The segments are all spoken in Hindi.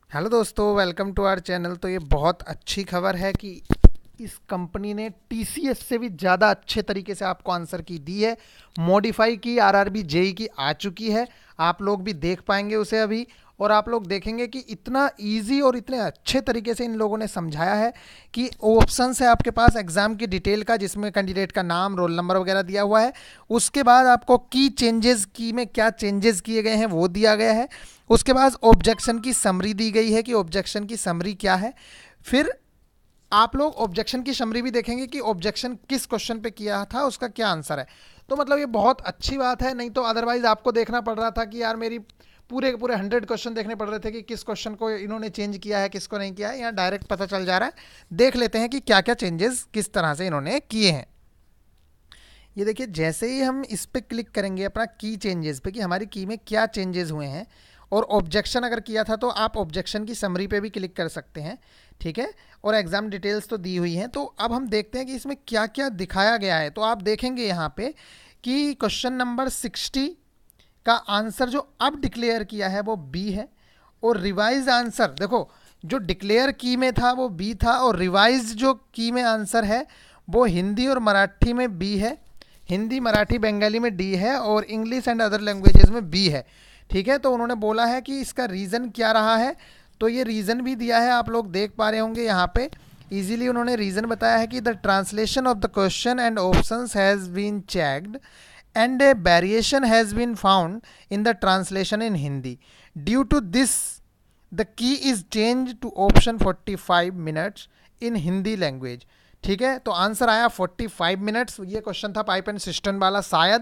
हेलो दोस्तों, वेलकम टू आवर चैनल। तो ये बहुत अच्छी खबर है कि इस कंपनी ने टीसीएस से भी ज़्यादा अच्छे तरीके से आपको आंसर की दी है। मॉडिफाई की आरआरबी जेई की आ चुकी है, आप लोग भी देख पाएंगे उसे अभी। और आप लोग देखेंगे कि इतना इजी और इतने अच्छे तरीके से इन लोगों ने समझाया है कि ऑप्शन है आपके पास एग्जाम की डिटेल का, जिसमें कैंडिडेट का नाम, रोल नंबर वगैरह दिया हुआ है। उसके बाद आपको की चेंजेस, की में क्या चेंजेस किए गए हैं वो दिया गया है। उसके बाद ऑब्जेक्शन की समरी दी गई है कि ऑब्जेक्शन की समरी क्या है। फिर आप लोग ऑब्जेक्शन की समरी भी देखेंगे कि ऑब्जेक्शन किस क्वेश्चन पे किया था, उसका क्या आंसर है। तो मतलब ये बहुत अच्छी बात है, नहीं तो अदरवाइज आपको देखना पड़ रहा था कि यार मेरी पूरे के पूरे 100 क्वेश्चन देखने पड़ रहे थे कि किस क्वेश्चन को इन्होंने चेंज किया है, किसको नहीं किया है। यहाँ डायरेक्ट पता चल जा रहा है। देख लेते हैं कि क्या क्या चेंजेस किस तरह से इन्होंने किए हैं। ये देखिए, जैसे ही हम इस पर क्लिक करेंगे अपना की चेंजेस पे कि हमारी की में क्या चेंजेस हुए हैं, और ऑब्जेक्शन अगर किया था तो आप ऑब्जेक्शन की समरी पे भी क्लिक कर सकते हैं। ठीक है, और एग्जाम डिटेल्स तो दी हुई हैं। तो अब हम देखते हैं कि इसमें क्या क्या दिखाया गया है। तो आप देखेंगे यहाँ पे कि क्वेश्चन नंबर 60 का आंसर जो अब डिक्लेयर किया है वो बी है। और रिवाइज आंसर देखो, जो डिक्लेयर की में था वो बी था, और रिवाइज जो की में आंसर है वो हिंदी और मराठी में बी है। हिंदी, मराठी, बंगाली में डी है, और इंग्लिश एंड अदर लैंग्वेजेस में बी है। ठीक है, तो उन्होंने बोला है कि इसका रीज़न क्या रहा है। तो ये रीज़न भी दिया है, आप लोग देख पा रहे होंगे यहाँ पे। इजीली उन्होंने रीज़न बताया है कि the translation of the question and options has been checked and a variation has been found in the translation in Hindi. Due to this, the key is changed to option 45 minutes in Hindi language. ठीक है, तो आंसर आया 45 मिनट्स। ये क्वेश्चन था पाइप एंड सिस्टम वाला शायद।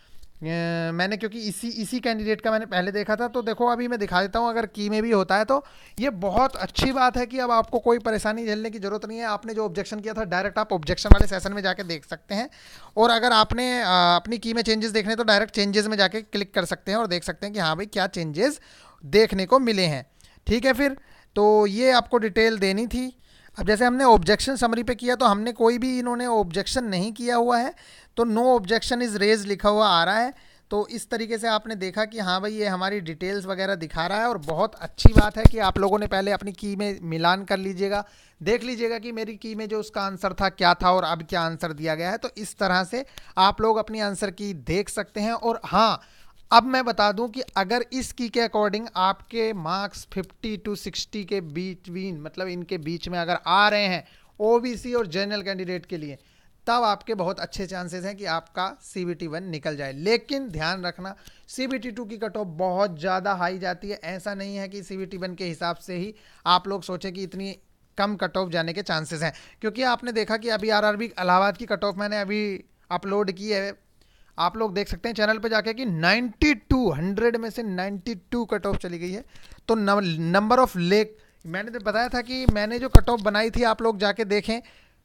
मैंने क्योंकि इसी इसी कैंडिडेट का मैंने पहले देखा था, तो देखो अभी मैं दिखा देता हूँ अगर की में भी होता है तो। ये बहुत अच्छी बात है कि अब आपको कोई परेशानी झेलने की जरूरत नहीं है। आपने जो ऑब्जेक्शन किया था डायरेक्ट आप ऑब्जेक्शन वाले सेशन में जाके देख सकते हैं। और अगर आपने अपनी की में चेंजेस देखने तो डायरेक्ट चेंजेस में जाके क्लिक कर सकते हैं और देख सकते हैं कि हाँ भाई क्या चेंजेस देखने को मिले हैं। ठीक है, फिर तो ये आपको डिटेल देनी थी। अब जैसे हमने ऑब्जेक्शन समरी पे किया तो हमने कोई भी, इन्होंने ऑब्जेक्शन नहीं किया हुआ है, तो नो ऑब्जेक्शन इज रेज लिखा हुआ आ रहा है। तो इस तरीके से आपने देखा कि हाँ भाई ये हमारी डिटेल्स वगैरह दिखा रहा है। और बहुत अच्छी बात है कि आप लोगों ने पहले अपनी की में मिलान कर लीजिएगा, देख लीजिएगा कि मेरी की में जो उसका आंसर था क्या था और अब क्या आंसर दिया गया है। तो इस तरह से आप लोग अपनी आंसर की देख सकते हैं। और हाँ, अब मैं बता दूं कि अगर इस की के अकॉर्डिंग आपके मार्क्स 50 टू 60 के बीच, मतलब इनके बीच में अगर आ रहे हैं ओबीसी और जनरल कैंडिडेट के लिए, तब आपके बहुत अच्छे चांसेस हैं कि आपका सीबीटी 1 निकल जाए। लेकिन ध्यान रखना, सीबीटी 2 की कट ऑफ बहुत ज़्यादा हाई जाती है। ऐसा नहीं है कि सीबीटी 1 के हिसाब से ही आप लोग सोचें कि इतनी कम कट ऑफ जाने के चांसेस हैं। क्योंकि आपने देखा कि अभी आरआरबी इलाहाबाद की कट ऑफ मैंने अभी अपलोड की है, आप लोग देख सकते हैं चैनल पे जाके कि 92, 100 में से 92 कट ऑफ चली गई है। तो नंबर ऑफ लेक, मैंने तो बताया था कि मैंने जो कट ऑफ बनाई थी आप लोग जाके देखें।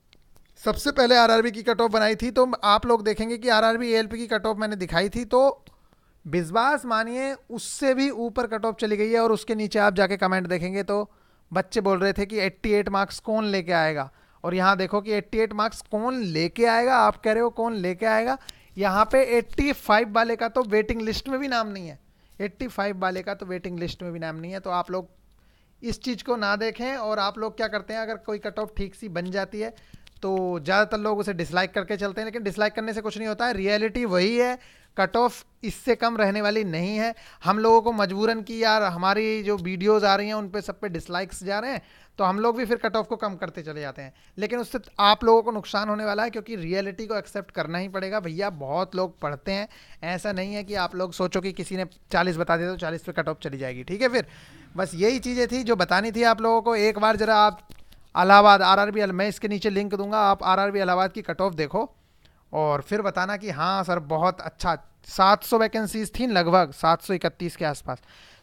सबसे पहले आरआरबी की कट ऑफ बनाई थी, तो आप लोग देखेंगे कि आरआरबी एएलपी की कट ऑफ मैंने दिखाई थी, तो विश्वास मानिए उससे भी ऊपर कट ऑफ चली गई है। और उसके नीचे आप जाके कमेंट देखेंगे तो बच्चे बोल रहे थे कि 88 मार्क्स कौन लेके आएगा। और यहाँ देखो कि 88 मार्क्स कौन लेके आएगा, आप कह रहे हो कौन लेके आएगा। यहाँ पे 85 वाले का तो वेटिंग लिस्ट में भी नाम नहीं है। 85 वाले का तो वेटिंग लिस्ट में भी नाम नहीं है। तो आप लोग इस चीज़ को ना देखें। और आप लोग क्या करते हैं, अगर कोई कट ऑफ ठीक सी बन जाती है तो ज़्यादातर लोग उसे डिसलाइक करके चलते हैं, लेकिन डिसलाइक करने से कुछ नहीं होता है। रियलिटी वही है, कट ऑफ इससे कम रहने वाली नहीं है। हम लोगों को मजबूरन की यार हमारी जो वीडियोस आ रही हैं उन पे सब पे डिसलाइक्स जा रहे हैं, तो हम लोग भी फिर कट ऑफ को कम करते चले जाते हैं। लेकिन उससे आप लोगों को नुकसान होने वाला है, क्योंकि रियलिटी को एक्सेप्ट करना ही पड़ेगा भैया। बहुत लोग पढ़ते हैं, ऐसा नहीं है कि आप लोग सोचो कि किसी ने 40 बता दिया तो 40 पे कट ऑफ चली जाएगी। ठीक है, फिर बस यही चीज़ें थी जो बतानी थी आप लोगों को। एक बार ज़रा आप इलाहाबाद आरआरबी, मैं इसके नीचे लिंक दूंगा, आप आरआरबी इलाहाबाद की कट ऑफ देखो और फिर बताना कि हाँ सर बहुत अच्छा। 700 वैकेंसीज थी लगभग, 731 के आसपास।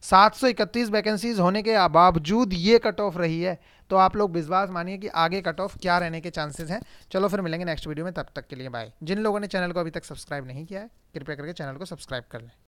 731 वैकेंसीज होने के बावजूद ये कट ऑफ रही है। तो आप लोग विश्वास मानिए कि आगे कट ऑफ क्या रहने के चांसेस हैं। चलो फिर मिलेंगे नेक्स्ट वीडियो में, तब तक के लिए बाय। जिन लोगों ने चैनल को अभी तक सब्सक्राइब नहीं किया है कृपया करके चैनल को सब्सक्राइब कर लें।